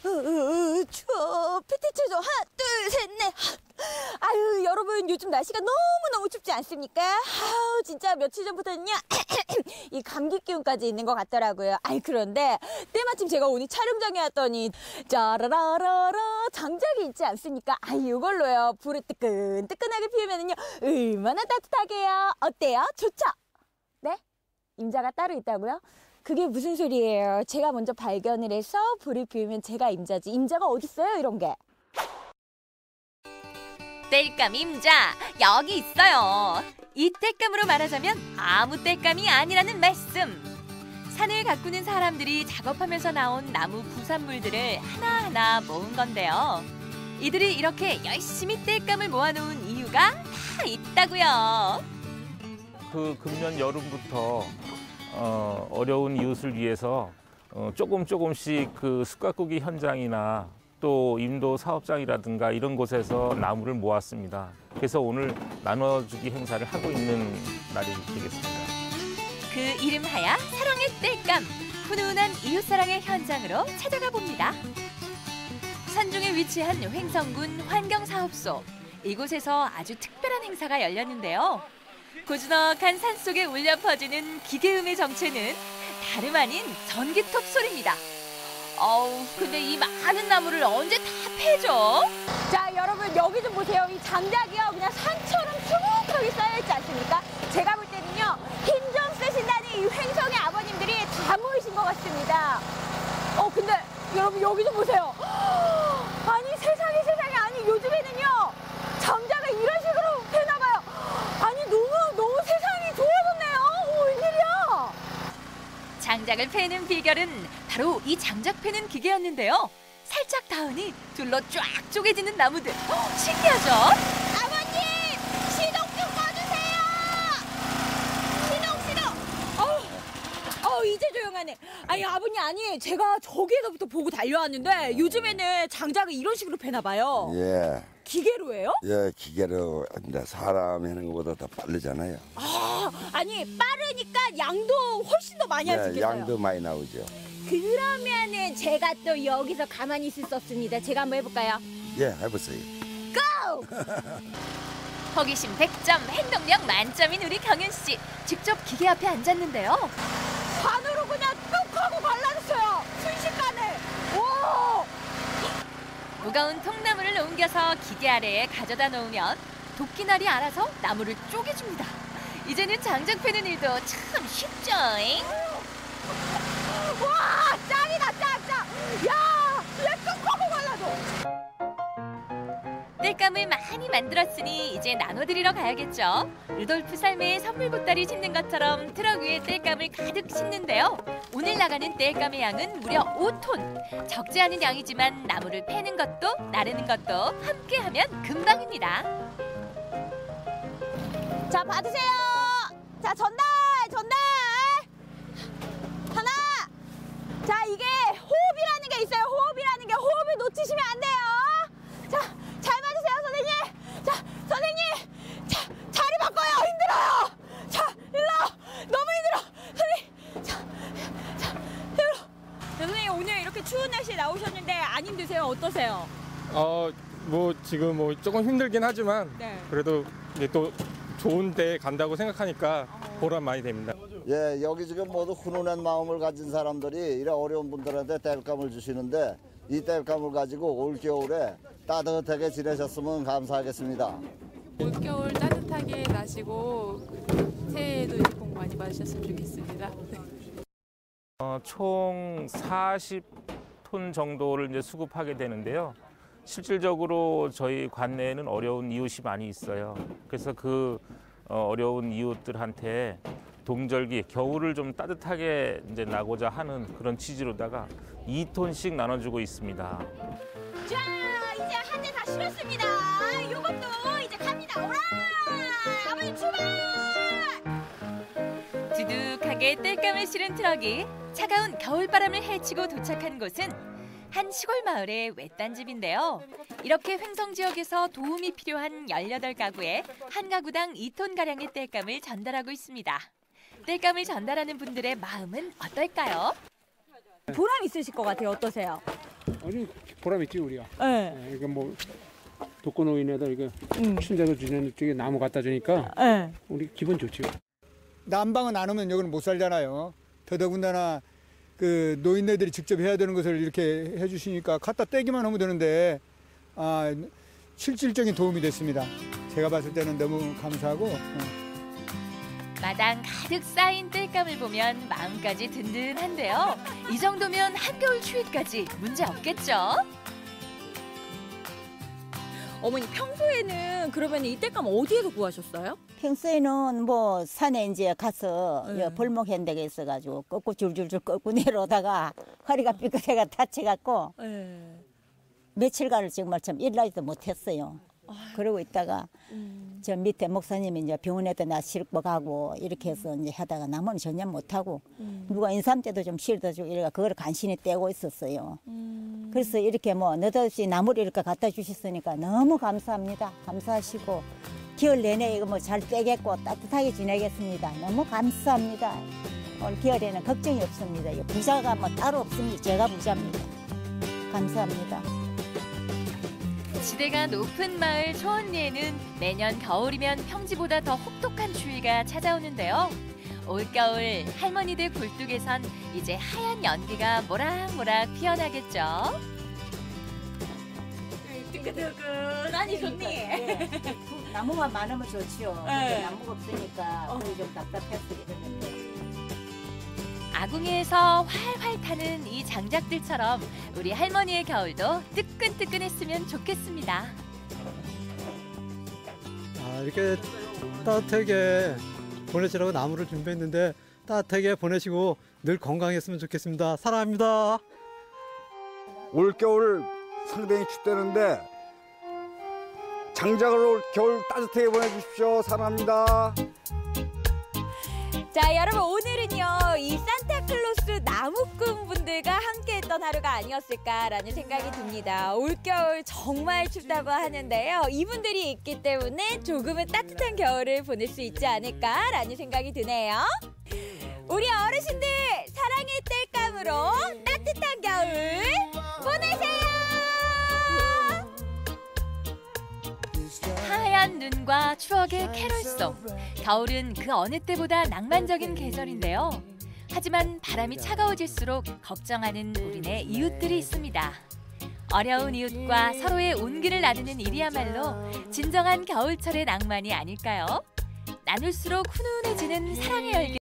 추워. PT 체조 하나, 둘, 셋, 넷. 아유, 여러분 요즘 날씨가 너무너무 춥지 않습니까? 아우, 진짜 며칠 전부터는요. 이 감기 기운까지 있는 것 같더라고요. 아이, 그런데 때마침 제가 오늘 촬영장에 왔더니 짜라라라라 장작이 있지 않습니까? 아이, 이걸로요. 불을 뜨끈뜨끈하게 피우면은요. 얼마나 따뜻하게요. 어때요? 좋죠? 네? 임자가 따로 있다고요? 그게 무슨 소리예요? 제가 먼저 발견을 해서 불을 피우면 제가 임자지. 임자가 어딨어요, 이런 게? 땔감 임자 여기 있어요. 이 땔감으로 말하자면 아무 땔감이 아니라는 말씀. 산을 가꾸는 사람들이 작업하면서 나온 나무 부산물들을 하나하나 모은 건데요. 이들이 이렇게 열심히 땔감을 모아놓은 이유가 다 있다고요. 그 금년 여름부터 어려운 이웃을 위해서 조금씩 그 숲가꾸기 현장이나 또 인도 사업장이라든가 이런 곳에서 나무를 모았습니다. 그래서 오늘 나눠주기 행사를 하고 있는 날이 되겠습니다. 그 이름하야 사랑의 땔감, 훈훈한 이웃사랑의 현장으로 찾아가 봅니다. 산중에 위치한 횡성군 환경사업소. 이곳에서 아주 특별한 행사가 열렸는데요. 고즈넉한 산속에 울려 퍼지는 기계음의 정체는 다름 아닌 전기톱 소리입니다. 근데 이 많은 나무를 언제 다 패죠? 자, 여러분 여기 좀 보세요. 이 장작이요. 그냥 산처럼 수북하게 쌓여있지 않습니까? 제가 볼 때는요. 힘 좀 쓰신다는 이 횡성의 아버님들이 다 모이신 것 같습니다. 근데 여러분 여기 좀 보세요. 아니 세상에. 아니 요즘에는요. 장작을 이런 식으로 패나 봐요. 아니 너무 세상이 좋아졌네요. 웬일이야. 장작을 패는 비결은 바로 이 장작 패는 기계였는데요. 살짝 닿으니 둘로 쫙 쪼개지는 나무들. 신기하죠? 아버님! 시동 좀 꺼주세요! 시동! 이제 조용하네. 아니, 아버님, 아니, 제가 저기에서부터 보고 달려왔는데 요즘에는 장작을 이런 식으로 패나 봐요. 예. 기계로 해요? 예, 기계로 이제 사람 하는 것보다 더 빠르잖아요. 아니, 빠르니까 양도 훨씬 더 많이 할 수 예, 있겠어요. 양도 많이 나오죠. 그러면은 제가 또 여기서 가만히 있을 수 없습니다. 제가 한번 해볼까요? 예, 해보세요. 고! 호기심 100점, 행동력 만점인 우리 경윤 씨. 직접 기계 앞에 앉았는데요. 반으로 그냥 뚝 하고 발라줬어요. 순식간에. 오! 무거운 통나무를 옮겨서 기계 아래에 가져다 놓으면 도끼날이 알아서 나무를 쪼개줍니다. 이제는 장작 패는 일도 참 쉽죠잉? 와, 짱이다, 짱! 야, 진짜 뚝 하고 발라줘. 땔감을 많이 만들었으니 이제 나눠드리러 가야겠죠. 루돌프 삶의 선물 보따리 싣는 것처럼 트럭 위에 땔감을 가득 싣는데요. 오늘 나가는 땔감의 양은 무려 5톤. 적지 않은 양이지만 나무를 패는 것도 나르는 것도 함께하면 금방입니다. 자, 받으세요. 자, 전달. 하나. 자, 이게 호흡이라는 게 있어요. 호흡을 놓치시면 안 돼요. 자, 잘 받으세요, 선생님. 자, 선생님. 자, 자리 바꿔요. 힘들어요. 자, 일로. 너무 힘들어. 선생님. 자, 힘들어. 선생님, 오늘 이렇게 추운 날씨에 나오셨는데 안 힘드세요? 어떠세요? 뭐 지금 뭐 조금 힘들긴 하지만 네. 그래도 이제 또 좋은 데 간다고 생각하니까 보람 많이 됩니다. 예, 여기 지금 모두 훈훈한 마음을 가진 사람들이 이런 어려운 분들한테 땔감을 주시는데 이 땔감을 가지고 올 겨울에 따뜻하게 지내셨으면 감사하겠습니다. 올겨울 따뜻하게 나시고 새해에도 복 많이 받으셨으면 좋겠습니다. 총 40톤 정도를 이제 수급하게 되는데요. 실질적으로 저희 관내에는 어려운 이웃이 많이 있어요. 그래서 그 어려운 이웃들한테 동절기, 겨울을 좀 따뜻하게 이제 나고자 하는 그런 취지로다가 2톤씩 나눠주고 있습니다. 자, 이제 한 대 다 실었습니다. 요것도 이제 갑니다. 오라! 아버님 출발! 두둑하게 땔감을 실은 트럭이 차가운 겨울바람을 헤치고 도착한 곳은 한 시골 마을의 외딴 집인데요. 이렇게 횡성 지역에서 도움이 필요한 18가구에 한 가구당 2톤가량의 땔감을 전달하고 있습니다. 땔감을 전달하는 분들의 마음은 어떨까요? 보람 있으실 것 같아요. 어떠세요? 아주 보람 있지 우리가. 네. 이게 뭐 독거노인에다 이거 춘자도 주는 쪽에 나무 갖다 주니까 네. 우리 기분 좋지요. 난방은 안 오면 여기는 못 살잖아요. 더더군다나 그 노인네들이 직접 해야 되는 것을 이렇게 해주시니까 갖다 떼기만 하면 되는데 실질적인 도움이 됐습니다. 제가 봤을 때는 너무 감사하고. 마당 가득 쌓인 땔감을 보면 마음까지 든든한데요. 이 정도면 한겨울 추위까지 문제 없겠죠? 어머니 평소에는 그러면 이 땔감 어디에서 구하셨어요? 평소에는 뭐 산에 이제 가서 네. 벌목 현대가 있어가지고 꺾고 줄줄줄 꺾고 내려오다가 허리가 삐끗해가 다쳐갖고 네. 며칠간을 정말 참 일하지도 못했어요. 그러고 있다가 저 밑에 목사님이 이제 병원에도 나 싣고 가고 이렇게 해서 이제 하다가 나무는 전혀 못하고 누가 인삼 때도 좀 실어다 주고 이래가 그걸 간신히 떼고 있었어요. 그래서 이렇게 뭐 느닷없이 나무를 이렇게 갖다 주셨으니까 너무 감사합니다. 감사하시고 겨울 내내 이거 뭐 잘 떼겠고 따뜻하게 지내겠습니다. 너무 감사합니다. 올 겨울에는 걱정이 없습니다. 부자가 뭐 따로 없습니다. 제가 부자입니다. 감사합니다. 지대가 높은 마을 초원리에는 매년 겨울이면 평지보다 더 혹독한 추위가 찾아오는데요. 올겨울 할머니들 굴뚝에선 이제 하얀 연기가 모락모락 피어나겠죠. 뜨끈뜨끈하니 좋니? 나무만 많으면 좋지요. 네. 나무가 없으니까 그게 좀 답답해서 이러는데. 아궁이에서 활활 타는 이 장작들처럼 우리 할머니의 겨울도 뜨끈뜨끈했으면 좋겠습니다. 이렇게 따뜻하게 보내시라고 나무를 준비했는데 따뜻하게 보내시고 늘 건강했으면 좋겠습니다. 사랑합니다. 올겨울 상당히 춥다는데 장작을 올 겨울 따뜻하게 보내주십시오. 사랑합니다. 자, 여러분 오늘은요 이 산타클로스 나무꾼 분들과 함께했던 하루가 아니었을까라는 생각이 듭니다. 올겨울 정말 춥다고 하는데요. 이분들이 있기 때문에 조금은 따뜻한 겨울을 보낼 수 있지 않을까라는 생각이 드네요. 우리 어르신들 사랑의 땔감으로 따뜻한 겨울 보내세요. 하얀 눈과 추억의 캐롤송. 겨울은 그 어느 때보다 낭만적인 계절인데요. 하지만 바람이 차가워질수록 걱정하는 우리네 이웃들이 있습니다. 어려운 이웃과 서로의 온기를 나누는 일이야말로 진정한 겨울철의 낭만이 아닐까요? 나눌수록 훈훈해지는 사랑의 열기.